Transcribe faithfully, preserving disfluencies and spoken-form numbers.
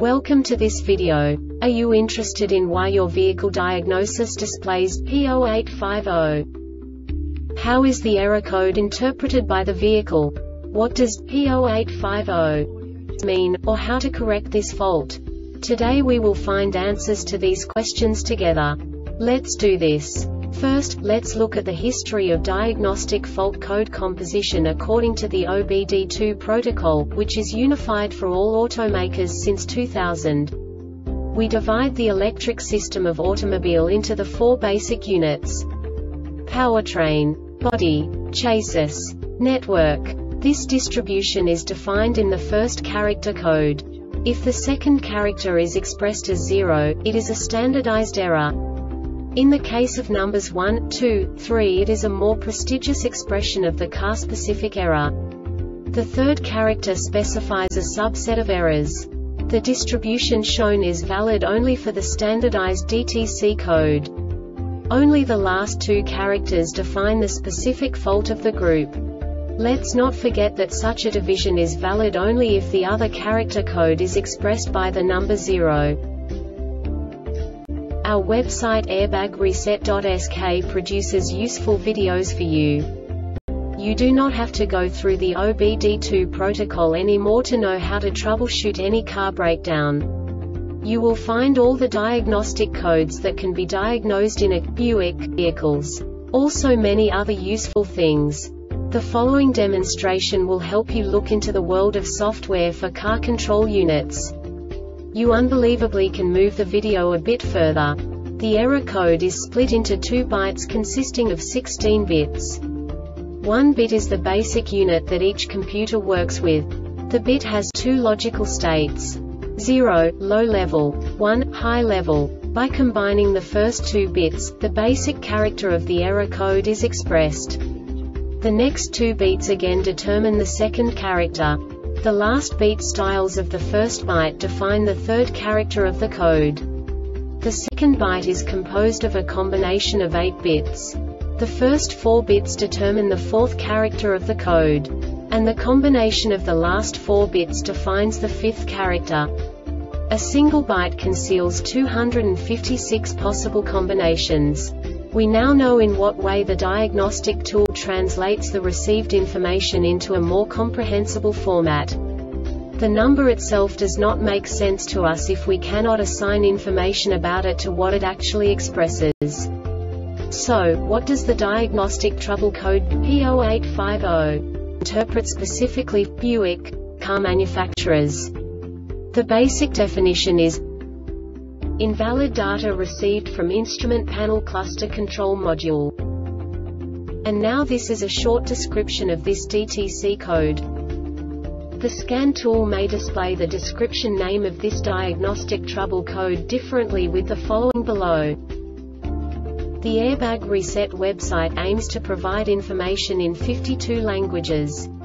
Welcome to this video. Are you interested in why your vehicle diagnosis displays P zero eight five zero? How is the error code interpreted by the vehicle? What does P zero eight five zero mean, or how to correct this fault? Today we will find answers to these questions together. Let's do this. First, let's look at the history of diagnostic fault code composition according to the O B D two protocol, which is unified for all automakers since two thousand. We divide the electric system of automobile into the four basic units: powertrain, body, chassis, network. This distribution is defined in the first character code. If the second character is expressed as zero, it is a standardized error. In the case of numbers one, two, three, it is a more prestigious expression of the car-specific error. The third character specifies a subset of errors. The distribution shown is valid only for the standardized D T C code. Only the last two characters define the specific fault of the group. Let's not forget that such a division is valid only if the other character code is expressed by the number zero. Our website airbag reset dot S K produces useful videos for you. You do not have to go through the O B D two protocol anymore to know how to troubleshoot any car breakdown. You will find all the diagnostic codes that can be diagnosed in a Buick vehicles. Also many other useful things. The following demonstration will help you look into the world of software for car control units. You unbelievably can move the video a bit further. The error code is split into two bytes consisting of sixteen bits. One bit is the basic unit that each computer works with. The bit has two logical states: zero, low level, one, high level. By combining the first two bits, the basic character of the error code is expressed. The next two beats again determine the second character. The last beat styles of the first byte define the third character of the code. The second byte is composed of a combination of eight bits. The first four bits determine the fourth character of the code. And the combination of the last four bits defines the fifth character. A single byte conceals two hundred fifty-six possible combinations. We now know in what way the diagnostic tool translates the received information into a more comprehensible format. The number itself does not make sense to us if we cannot assign information about it to what it actually expresses. So, what does the diagnostic trouble code P zero eight five zero interpret specifically for Buick car manufacturers? The basic definition is invalid data received from instrument panel cluster control module. And now this is a short description of this D T C code. The scan tool may display the description name of this diagnostic trouble code differently with the following below. The Airbag Reset website aims to provide information in fifty-two languages.